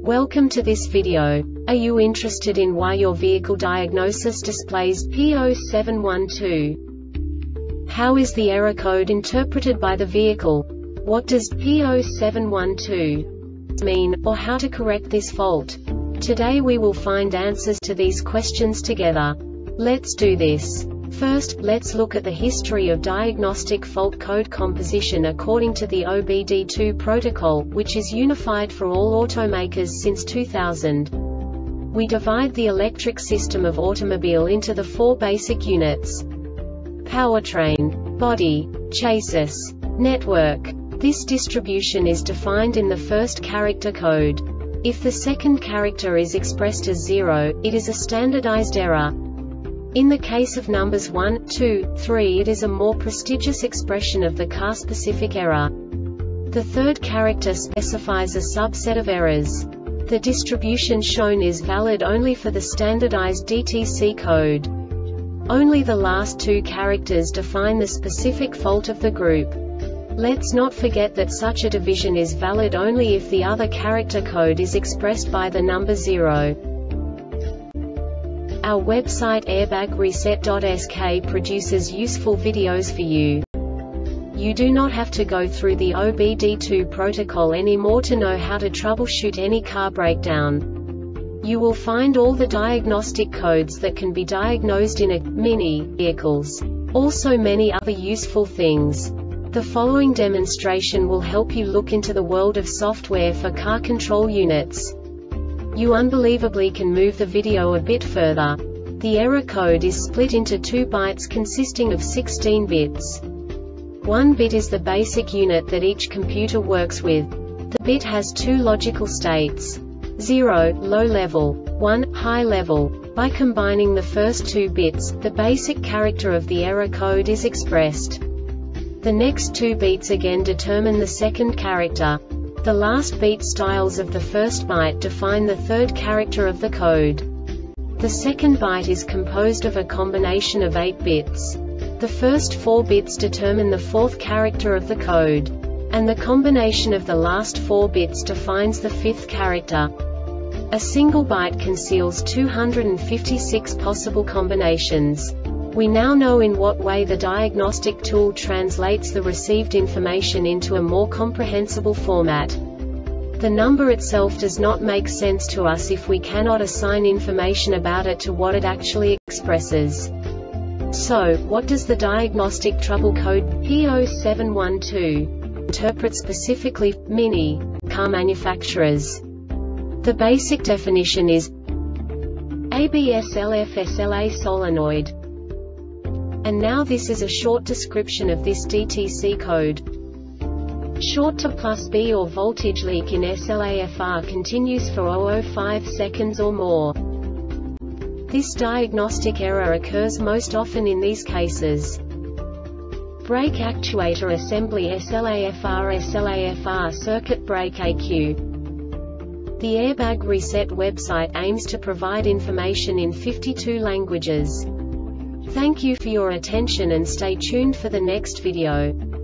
Welcome to this video. Are you interested in why your vehicle diagnosis displays P0712? How is the error code interpreted by the vehicle? What does P0712 mean, or how to correct this fault? Today we will find answers to these questions together. Let's do this. First, let's look at the history of diagnostic fault code composition according to the OBD2 protocol, which is unified for all automakers since 2000. We divide the electric system of automobile into the four basic units: powertrain, body, chassis, network. This distribution is defined in the first character code. If the second character is expressed as 0, it is a standardized error. In the case of numbers 1, 2, 3, it is a more prestigious expression of the car-specific error. The third character specifies a subset of errors. The distribution shown is valid only for the standardized DTC code. Only the last two characters define the specific fault of the group. Let's not forget that such a division is valid only if the other character code is expressed by the number 0. Our website airbagreset.sk produces useful videos for you. You do not have to go through the OBD2 protocol anymore to know how to troubleshoot any car breakdown. You will find all the diagnostic codes that can be diagnosed in a mini vehicles. Also many other useful things. The following demonstration will help you look into the world of software for car control units. You unbelievably can move the video a bit further. The error code is split into 2 bytes consisting of 16 bits. 1 bit is the basic unit that each computer works with. The bit has 2 logical states: 0, low level, 1, high level. By combining the first 2 bits, the basic character of the error code is expressed. The next 2 beats again determine the second character. The last beat styles of the first byte define the third character of the code. The second byte is composed of a combination of 8 bits. The first 4 bits determine the fourth character of the code. And the combination of the last 4 bits defines the fifth character. A single byte conceals 256 possible combinations. We now know in what way the diagnostic tool translates the received information into a more comprehensible format. The number itself does not make sense to us if we cannot assign information about it to what it actually expresses. So, what does the diagnostic trouble code P0712 interpret specifically for mini car manufacturers? The basic definition is ABSLFSLA solenoid. And now this is a short description of this DTC code. Short to +B or voltage leak in SLAFR continues for 0.05 seconds or more. This diagnostic error occurs most often in these cases: brake actuator assembly SLAFR circuit brake ECU. The Airbag Reset website aims to provide information in 52 languages. Thank you for your attention and stay tuned for the next video.